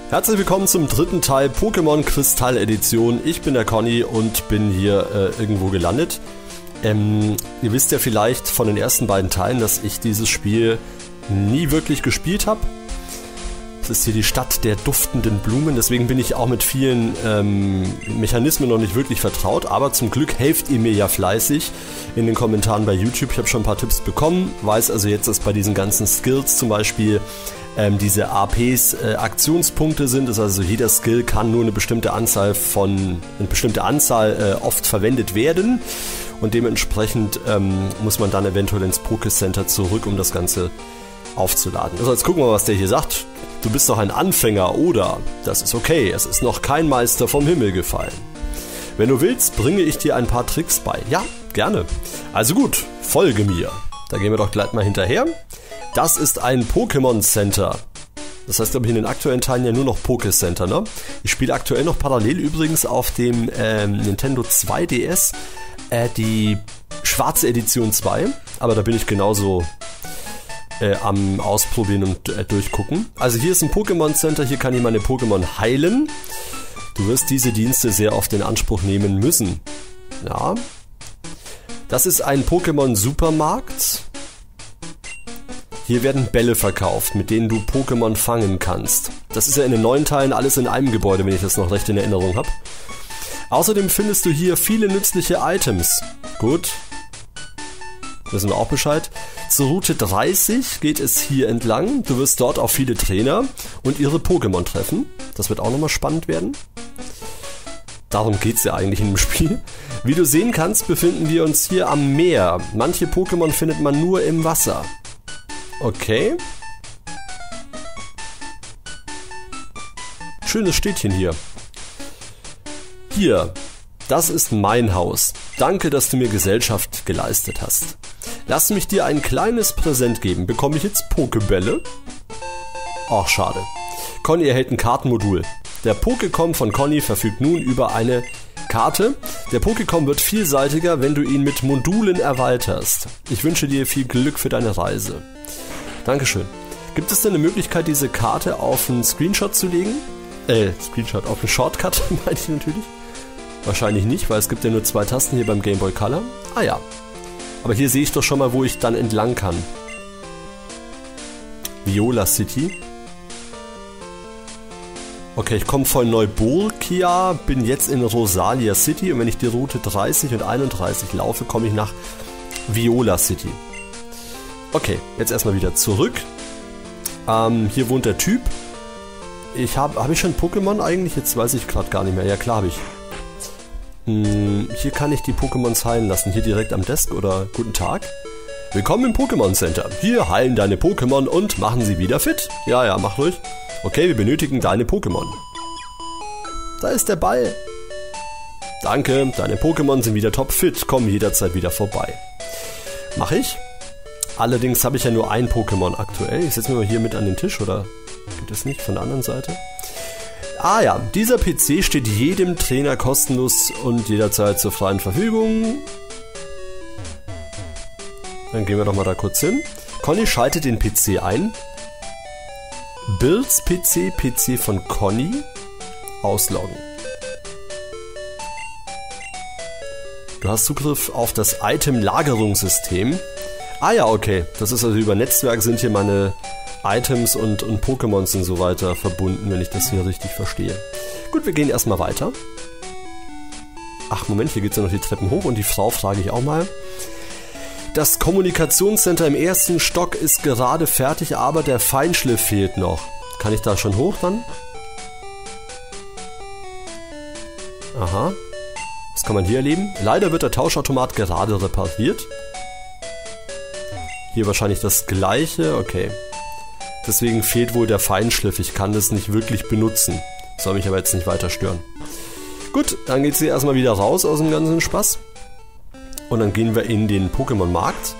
Herzlich willkommen zum dritten Teil Pokémon Kristall Edition. Ich bin der Conny und bin hier irgendwo gelandet. Ihr wisst ja vielleicht von den ersten beiden Teilen, dass ich dieses Spiel nie wirklich gespielt habe. Es ist hier die Stadt der duftenden Blumen, deswegen bin ich auch mit vielen Mechanismen noch nicht wirklich vertraut. Aber zum Glück helft ihr mir ja fleißig in den Kommentaren bei YouTube. Ich habe schon ein paar Tipps bekommen, weiß also jetzt, dass bei diesen ganzen Skills zum Beispiel diese APs Aktionspunkte sind. Das heißt also, jeder Skill kann nur eine bestimmte Anzahl oft verwendet werden. Und dementsprechend muss man dann eventuell ins Pokécenter zurück, um das Ganze aufzuladen. Also jetzt gucken wir mal, was der hier sagt. Du bist doch ein Anfänger, oder? Das ist okay, es ist noch kein Meister vom Himmel gefallen. Wenn du willst, bringe ich dir ein paar Tricks bei. Ja, gerne. Also gut, folge mir. Da gehen wir doch gleich mal hinterher. Das ist ein Pokémon Center. Das heißt, glaube ich, in den aktuellen Teilen ja nur noch Pokécenter, ne? Ich spiele aktuell noch parallel übrigens auf dem Nintendo 2DS die schwarze Edition 2. Aber da bin ich genauso am Ausprobieren und durchgucken. Also hier ist ein Pokémon Center, hier kann ich meine Pokémon heilen. Du wirst diese Dienste sehr oft in Anspruch nehmen müssen. Ja. Das ist ein Pokémon Supermarkt. Hier werden Bälle verkauft, mit denen du Pokémon fangen kannst. Das ist ja in den neuen Teilen alles in einem Gebäude, wenn ich das noch recht in Erinnerung habe. Außerdem findest du hier viele nützliche Items. Gut. Wissen wir auch Bescheid. Zur Route 30 geht es hier entlang. Du wirst dort auf viele Trainer und ihre Pokémon treffen. Das wird auch nochmal spannend werden. Darum geht es ja eigentlich in dem Spiel. Wie du sehen kannst, befinden wir uns hier am Meer. Manche Pokémon findet man nur im Wasser. Okay. Schönes Städtchen hier. Hier, das ist mein Haus. Danke, dass du mir Gesellschaft geleistet hast. Lass mich dir ein kleines Präsent geben. Bekomme ich jetzt Pokébälle? Ach, schade. Conny erhält ein Kartenmodul. Der Pokécom von Conny verfügt nun über eine Karte. Der Pokécom wird vielseitiger, wenn du ihn mit Modulen erweiterst. Ich wünsche dir viel Glück für deine Reise. Dankeschön. Gibt es denn eine Möglichkeit, diese Karte auf einen Screenshot zu legen? Auf einen Shortcut, meine ich natürlich. Wahrscheinlich nicht, weil es gibt ja nur 2 Tasten hier beim Game Boy Color. Ah ja. Aber hier sehe ich doch schon mal, wo ich dann entlang kann. Viola City. Okay, ich komme von Neubolkia, bin jetzt in Rosalia City und wenn ich die Route 30 und 31 laufe, komme ich nach Viola City. Okay, jetzt erstmal wieder zurück. Hier wohnt der Typ. Hab ich schon Pokémon eigentlich? Jetzt weiß ich gerade gar nicht mehr. Ja, klar habe ich. Hier kann ich die Pokémons heilen lassen. Hier direkt am Desk oder guten Tag. Willkommen im Pokémon Center. Hier heilen deine Pokémon und machen sie wieder fit. Ja, mach ruhig. Okay, wir benötigen deine Pokémon. Da ist der Ball. Danke, deine Pokémon sind wieder topfit. Komm jederzeit wieder vorbei. Mach ich. Allerdings habe ich ja nur ein Pokémon aktuell. Ich setze mich mal hier mit an den Tisch, oder geht das nicht von der anderen Seite? Ah ja, dieser PC steht jedem Trainer kostenlos und jederzeit zur freien Verfügung. Dann gehen wir doch mal da kurz hin. Conny schaltet den PC ein. Builds PC, PC von Conny. Ausloggen. Du hast Zugriff auf das Item-Lagerungssystem. Ah ja, okay. Das ist also über Netzwerk sind hier meine Items und Pokémons und so weiter verbunden, wenn ich das hier richtig verstehe. Gut, wir gehen erstmal weiter. Ach, Moment, hier geht es ja noch die Treppen hoch und die Frau frage ich auch mal. Das Kommunikationscenter im 1. Stock ist gerade fertig, aber der Feinschliff fehlt noch. Kann ich da schon hoch dann? Aha. Was kann man hier erleben? Leider wird der Tauschautomat gerade repariert. Hier wahrscheinlich das gleiche, okay. Deswegen fehlt wohl der Feinschliff. Ich kann das nicht wirklich benutzen. Soll mich aber jetzt nicht weiter stören. Gut, dann geht's hier erstmal wieder raus aus dem ganzen Spaß. Und dann gehen wir in den Pokémon-Markt.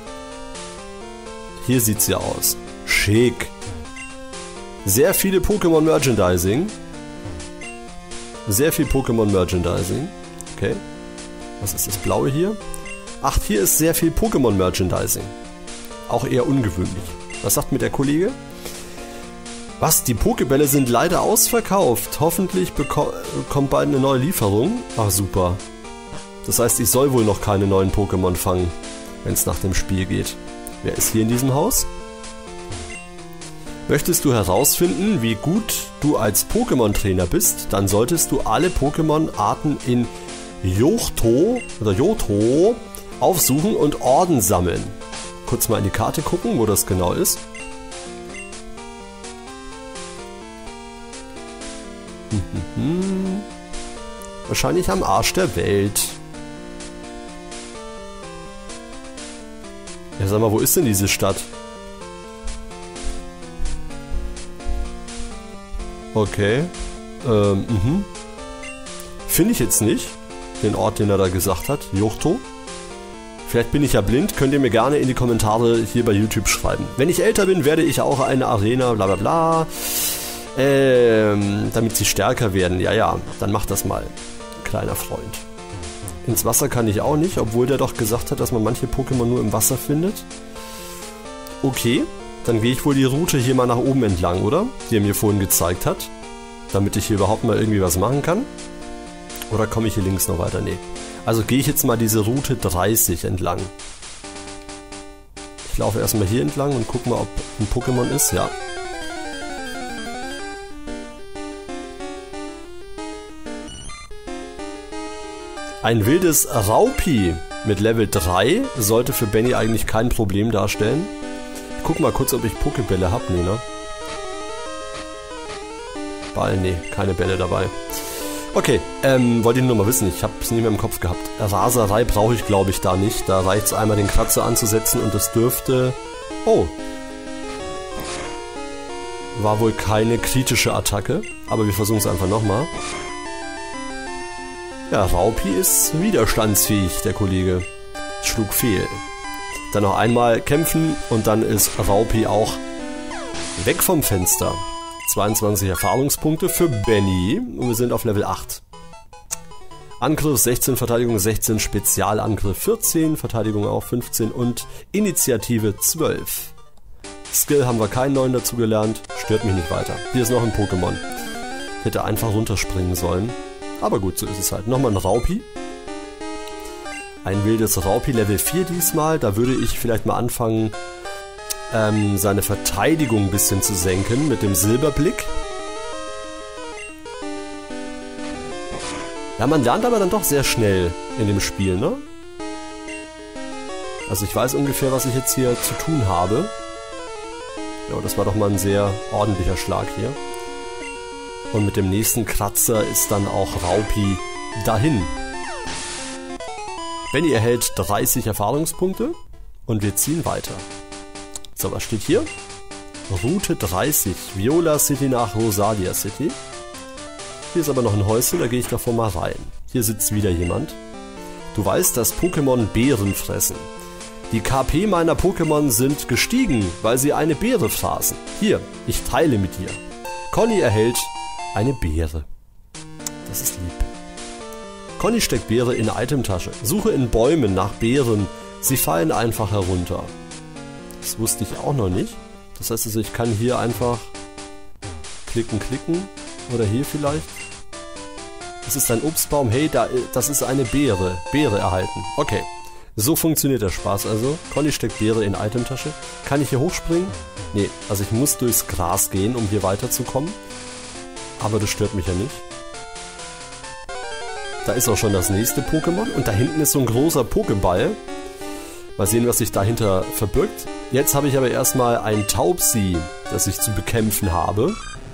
Hier sieht's ja aus. Schick. Sehr viele Pokémon-Merchandising. Sehr viel Pokémon-Merchandising. Okay. Was ist das Blaue hier? Ach, hier ist sehr viel Pokémon-Merchandising. Auch eher ungewöhnlich. Was sagt mir der Kollege? Was? Die Pokebälle sind leider ausverkauft. Hoffentlich kommt bald eine neue Lieferung. Ach, super. Das heißt, ich soll wohl noch keine neuen Pokémon fangen, wenn es nach dem Spiel geht. Wer ist hier in diesem Haus? Möchtest du herausfinden, wie gut du als Pokémon-Trainer bist, dann solltest du alle Pokémon-Arten in Johto aufsuchen und Orden sammeln. Kurz mal in die Karte gucken, wo das genau ist. Wahrscheinlich am Arsch der Welt. Ja, sag mal, wo ist denn diese Stadt? Okay. Finde ich jetzt nicht. Den Ort, den er da gesagt hat. Johto. Vielleicht bin ich ja blind. Könnt ihr mir gerne in die Kommentare hier bei YouTube schreiben. Wenn ich älter bin, werde ich auch eine Arena, bla bla bla. Damit sie stärker werden. Ja, dann mach das mal, kleiner Freund. Ins Wasser kann ich auch nicht, obwohl der doch gesagt hat, dass man manche Pokémon nur im Wasser findet. Okay, dann gehe ich wohl die Route hier mal nach oben entlang, oder? Die er mir vorhin gezeigt hat. Damit ich hier überhaupt mal irgendwie was machen kann. Oder komme ich hier links noch weiter? Nee. Also gehe ich jetzt mal diese Route 30 entlang. Ich laufe erstmal hier entlang und gucke mal, ob ein Pokémon ist. Ja. Ein wildes Raupi mit Level 3 sollte für Benny eigentlich kein Problem darstellen. Ich guck mal kurz, ob ich Pokebälle habe. Nee, ne? Ball, nee, keine Bälle dabei. Okay, wollte ich nur mal wissen, ich habe es nicht mehr im Kopf gehabt. Raserei brauche ich, glaube ich, da nicht. Da reicht es einmal, den Kratzer anzusetzen und das dürfte... Oh. War wohl keine kritische Attacke, aber wir versuchen es einfach nochmal. Ja, Raupi ist widerstandsfähig, der Kollege. Schlug fehl. Dann noch einmal kämpfen und dann ist Raupi auch weg vom Fenster. 22 Erfahrungspunkte für Benny und wir sind auf Level 8. Angriff 16, Verteidigung 16, Spezialangriff 14, Verteidigung auch 15 und Initiative 12. Skill haben wir keinen neuen dazu gelernt, stört mich nicht weiter. Hier ist noch ein Pokémon. Hätte einfach runterspringen sollen. Aber gut, so ist es halt. Nochmal ein Raupi. Ein wildes Raupi, Level 4 diesmal. Da würde ich vielleicht mal anfangen, seine Verteidigung ein bisschen zu senken mit dem Silberblick. Ja, man lernt aber dann doch sehr schnell in dem Spiel, ne? Also ich weiß ungefähr, was ich jetzt hier zu tun habe. Ja, das war doch mal ein sehr ordentlicher Schlag hier. Und mit dem nächsten Kratzer ist dann auch Raupi dahin. Benny erhält 30 Erfahrungspunkte und wir ziehen weiter. So, was steht hier? Route 30, Viola City nach Rosalia City. Hier ist aber noch ein Häuschen, da gehe ich davor mal rein. Hier sitzt wieder jemand. Du weißt, dass Pokémon Beeren fressen. Die KP meiner Pokémon sind gestiegen, weil sie eine Beere fraßen. Hier, ich teile mit dir. Conny erhält eine Beere. Das ist lieb. Conny steckt Beere in eine Itemtasche. Suche in Bäumen nach Beeren. Sie fallen einfach herunter. Das wusste ich auch noch nicht. Das heißt also, ich kann hier einfach klicken. Oder hier vielleicht. Das ist ein Obstbaum. Hey, das ist eine Beere. Beere erhalten. Okay. So funktioniert der Spaß also. Conny steckt Beere in Itemtasche. Kann ich hier hochspringen? Nee, also ich muss durchs Gras gehen, um hier weiterzukommen. Aber das stört mich ja nicht. Da ist auch schon das nächste Pokémon. Und da hinten ist so ein großer Pokéball. Mal sehen, was sich dahinter verbirgt. Jetzt habe ich aber erstmal ein Taubsi, das ich zu bekämpfen habe.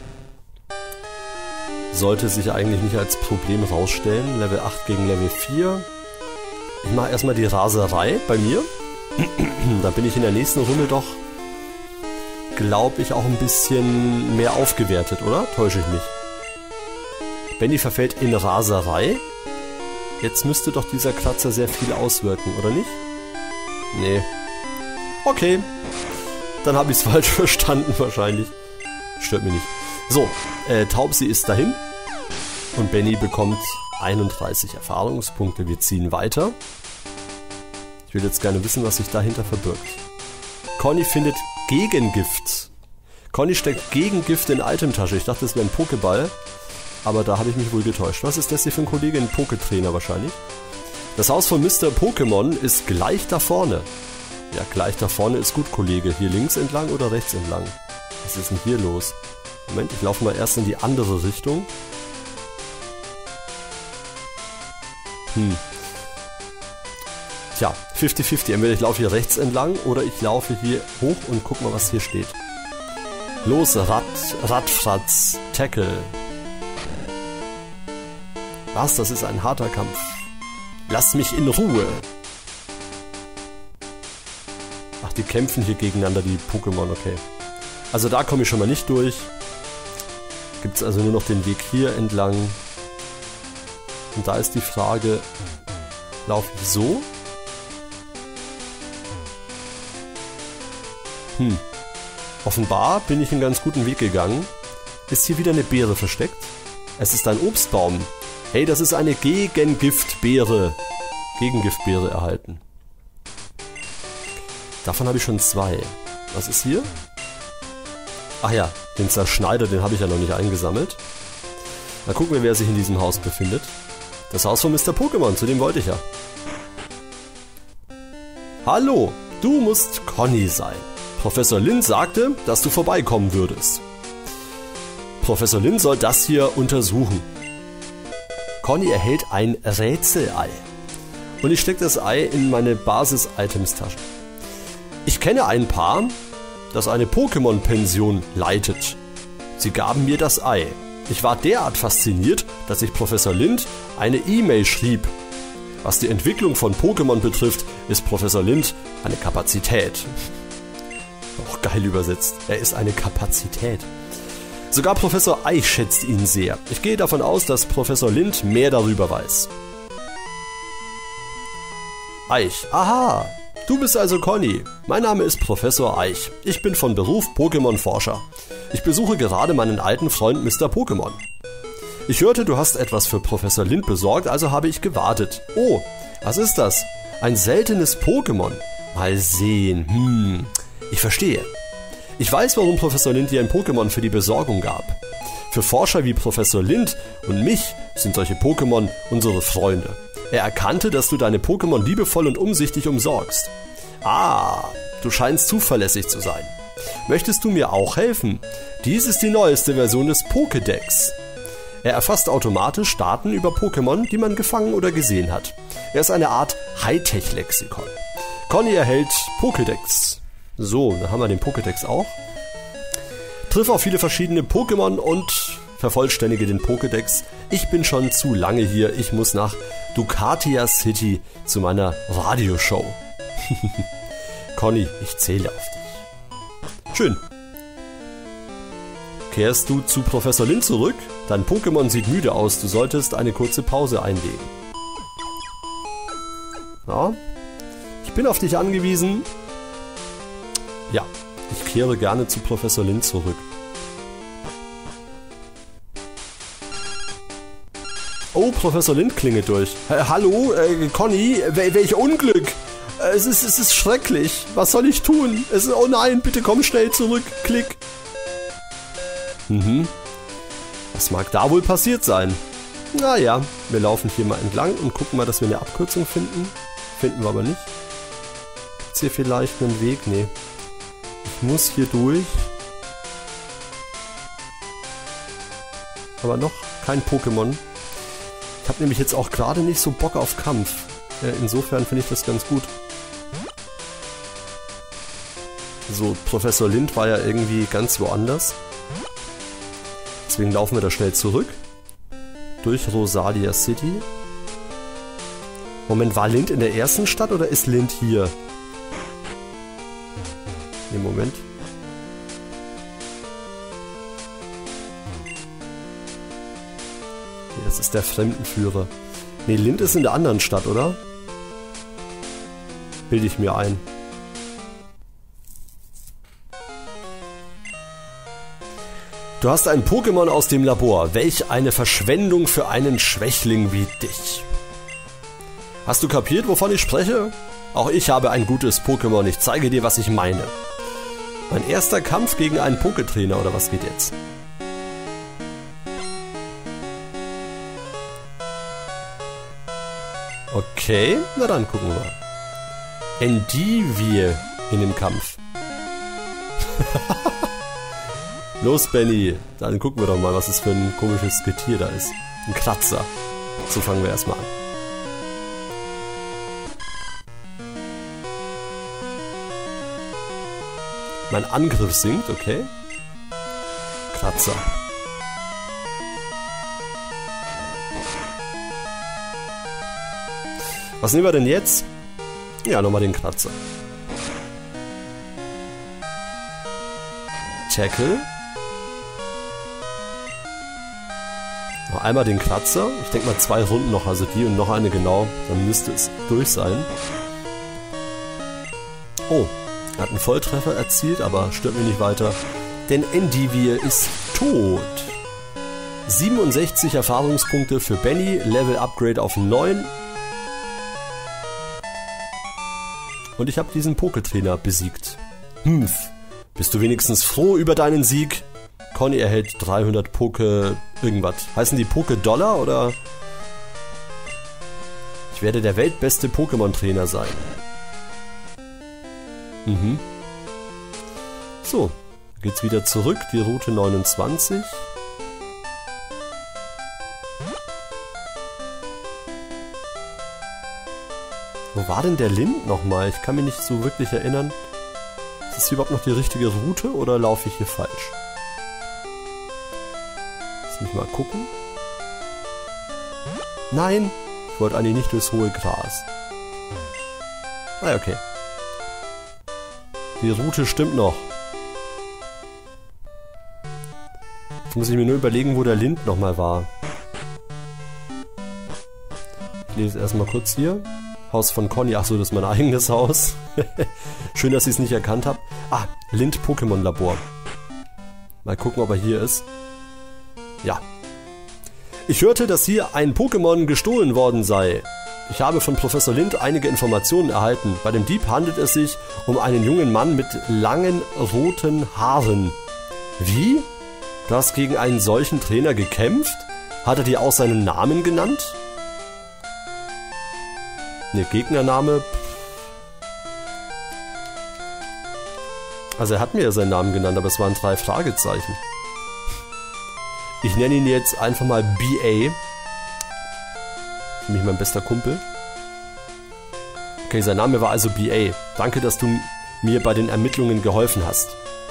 Sollte sich eigentlich nicht als Problem rausstellen. Level 8 gegen Level 4. Ich mache erstmal die Raserei bei mir. Da bin ich in der nächsten Runde doch, glaube ich, auch ein bisschen mehr aufgewertet, oder? Täusche ich mich? Benny verfällt in Raserei. Jetzt müsste doch dieser Kratzer sehr viel auswirken, oder nicht? Nee. Okay. Dann habe ich es falsch verstanden wahrscheinlich. Stört mich nicht. So, Taubsi ist dahin. Und Benny bekommt 31 Erfahrungspunkte. Wir ziehen weiter. Ich will jetzt gerne wissen, was sich dahinter verbirgt. Conny findet Gegengift. Conny steckt Gegengift in Itemtasche. Ich dachte, das wäre ein Pokéball. Aber da habe ich mich wohl getäuscht. Was ist das hier für ein Kollege? Ein Poketrainer wahrscheinlich. Das Haus von Mr. Pokémon ist gleich da vorne. Ja, gleich da vorne ist gut, Kollege. Hier links entlang oder rechts entlang? Was ist denn hier los? Moment, ich laufe mal erst in die andere Richtung. Tja, 50-50. Entweder ich laufe hier rechts entlang oder ich laufe hier hoch und guck mal, was hier steht. Los, Radfratz, Tackle. Was? Das ist ein harter Kampf. Lass mich in Ruhe. Ach, die kämpfen hier gegeneinander, die Pokémon, okay. Also da komme ich schon mal nicht durch. Gibt es also nur noch den Weg hier entlang. Und da ist die Frage, laufe ich so? Offenbar bin ich einen ganz guten Weg gegangen. Ist hier wieder eine Beere versteckt? Es ist ein Obstbaum. Hey, das ist eine Gegengiftbeere. Gegengiftbeere erhalten. Davon habe ich schon 2. Was ist hier? Ach ja, den Zerschneider, den habe ich ja noch nicht eingesammelt. Mal gucken wir, wer sich in diesem Haus befindet. Das Haus von Mr. Pokémon, zu dem wollte ich ja. Hallo, du musst Conny sein. Professor Lind sagte, dass du vorbeikommen würdest. Professor Lind soll das hier untersuchen. Conny erhält ein Rätselei. Und ich stecke das Ei in meine Basis-Items-Tasche. Ich kenne ein Paar, das eine Pokémon-Pension leitet. Sie gaben mir das Ei. Ich war derart fasziniert, dass ich Professor Lind eine E-Mail schrieb. Was die Entwicklung von Pokémon betrifft, ist Professor Lind eine Kapazität. Auch geil übersetzt. Er ist eine Kapazität. Sogar Professor Eich schätzt ihn sehr. Ich gehe davon aus, dass Professor Lind mehr darüber weiß. Eich. Aha, du bist also Conny. Mein Name ist Professor Eich. Ich bin von Beruf Pokémon-Forscher. Ich besuche gerade meinen alten Freund Mr. Pokémon. Ich hörte, du hast etwas für Professor Lind besorgt, also habe ich gewartet. Oh, was ist das? Ein seltenes Pokémon. Mal sehen. Ich verstehe. Ich weiß, warum Professor Lind dir ein Pokémon für die Besorgung gab. Für Forscher wie Professor Lind und mich sind solche Pokémon unsere Freunde. Er erkannte, dass du deine Pokémon liebevoll und umsichtig umsorgst. Ah, du scheinst zuverlässig zu sein. Möchtest du mir auch helfen? Dies ist die neueste Version des Pokédex. Er erfasst automatisch Daten über Pokémon, die man gefangen oder gesehen hat. Er ist eine Art Hightech-Lexikon. Conny erhält Pokédex. So, da haben wir den Pokédex auch. Triff auf viele verschiedene Pokémon und vervollständige den Pokédex. Ich bin schon zu lange hier. Ich muss nach Ducatia City zu meiner Radioshow. Conny, ich zähle auf dich. Schön. Kehrst du zu Professor Lind zurück? Dein Pokémon sieht müde aus. Du solltest eine kurze Pause einlegen. Ja. Ich bin auf dich angewiesen. Ja, ich kehre gerne zu Professor Lind zurück. Oh, Professor Lind klingelt durch. Hallo, Conny, welch Unglück. Es ist schrecklich. Was soll ich tun? Oh nein, bitte komm schnell zurück. Klick. Was mag da wohl passiert sein? Naja, wir laufen hier mal entlang und gucken mal, dass wir eine Abkürzung finden. Finden wir aber nicht. Ist hier vielleicht einen Weg? Nee. Ich muss hier durch. Aber noch kein Pokémon. Ich habe nämlich jetzt auch gerade nicht so Bock auf Kampf. Insofern finde ich das ganz gut. So, Professor Lind war ja irgendwie ganz woanders. Deswegen laufen wir da schnell zurück. Durch Rosalia City. Moment, war Lind in der ersten Stadt oder ist Lind hier? Nee, Moment. Okay, das ist der Fremdenführer. Nee, Lind ist in der anderen Stadt, oder? Bilde ich mir ein. Du hast ein Pokémon aus dem Labor. Welch eine Verschwendung für einen Schwächling wie dich. Hast du kapiert, wovon ich spreche? Auch ich habe ein gutes Pokémon. Ich zeige dir, was ich meine. Mein erster Kampf gegen einen Pokétrainer, oder was geht jetzt? Okay, na dann gucken wir mal. Endivie in dem Kampf. Los, Benny. Dann gucken wir doch mal, was es für ein komisches Getier da ist. Ein Kratzer. So fangen wir erstmal an. Mein Angriff sinkt, okay. Kratzer. Was nehmen wir denn jetzt? Ja, nochmal den Kratzer. Tackle. Noch einmal den Kratzer. Ich denke mal 2 Runden noch, also die und noch eine genau. Dann müsste es durch sein. Oh, er hat einen Volltreffer erzielt, aber stört mich nicht weiter. Denn Endivie ist tot. 67 Erfahrungspunkte für Benny. Level Upgrade auf 9. Und ich habe diesen Pokétrainer besiegt. Bist du wenigstens froh über deinen Sieg? Conny erhält 300 Poké... irgendwas. Heißen die Poké-Dollar oder... Ich werde der weltbeste Pokémon-Trainer sein. So, geht's wieder zurück, die Route 29. Wo war denn der Lind nochmal? Ich kann mich nicht so wirklich erinnern. Ist das überhaupt noch die richtige Route oder laufe ich hier falsch? Lass mich mal gucken. Nein, ich wollte eigentlich nicht durchs hohe Gras. Ah, okay. Die Route stimmt noch. Jetzt muss ich mir nur überlegen, wo der Lind nochmal war. Ich lese erstmal kurz hier. Haus von Conny. Achso, das ist mein eigenes Haus. Schön, dass ich es nicht erkannt habe. Ah, Lind Pokémon Labor. Mal gucken, ob er hier ist. Ja. Ich hörte, dass hier ein Pokémon gestohlen worden sei. Ich habe von Professor Lind einige Informationen erhalten. Bei dem Dieb handelt es sich um einen jungen Mann mit langen roten Haaren. Wie? Du hast gegen einen solchen Trainer gekämpft? Hat er dir auch seinen Namen genannt? Ne, Gegnername. Also er hat mir ja seinen Namen genannt, aber es waren 3 Fragezeichen. Ich nenne ihn jetzt einfach mal BA. Für mich mein bester Kumpel. Okay, sein Name war also BA. Danke, dass du mir bei den Ermittlungen geholfen hast.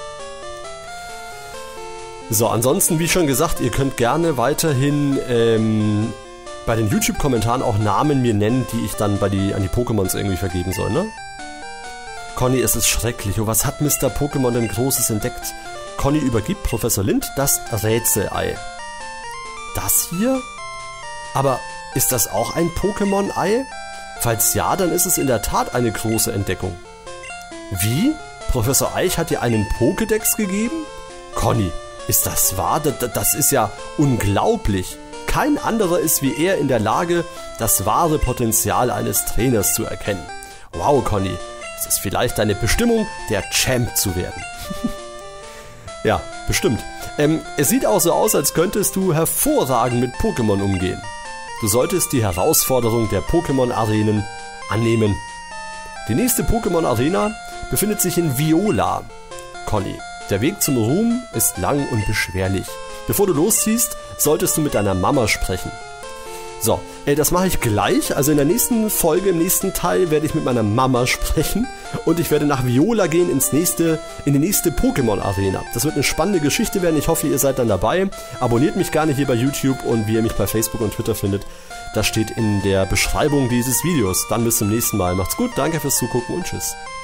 So, ansonsten, wie schon gesagt, ihr könnt gerne weiterhin bei den YouTube-Kommentaren auch Namen mir nennen, die ich dann an die Pokémons irgendwie vergeben soll, ne? Conny, es ist schrecklich. Oh, was hat Mr. Pokémon denn Großes entdeckt? Conny übergibt Professor Lind das Rätselei. Das hier? Aber ist das auch ein Pokémon-Ei? Falls ja, dann ist es in der Tat eine große Entdeckung. Wie? Professor Eich hat dir einen Pokédex gegeben? Conny, ist das wahr? Das ist ja unglaublich. Kein anderer ist wie er in der Lage, das wahre Potenzial eines Trainers zu erkennen. Wow, Conny, es ist vielleicht deine Bestimmung, der Champ zu werden. Ja, bestimmt. Es sieht auch so aus, als könntest du hervorragend mit Pokémon umgehen. Du solltest die Herausforderung der Pokémon-Arenen annehmen. Die nächste Pokémon-Arena befindet sich in Viola. Conny, der Weg zum Ruhm ist lang und beschwerlich. Bevor du losziehst, solltest du mit deiner Mama sprechen. So, das mache ich gleich. Also in der nächsten Folge, im nächsten Teil, werde ich mit meiner Mama sprechen. Und ich werde nach Viola gehen in die nächste Pokémon-Arena. Das wird eine spannende Geschichte werden. Ich hoffe, ihr seid dann dabei. Abonniert mich gerne hier bei YouTube und wie ihr mich bei Facebook und Twitter findet, das steht in der Beschreibung dieses Videos. Dann bis zum nächsten Mal. Macht's gut, danke fürs Zugucken und tschüss.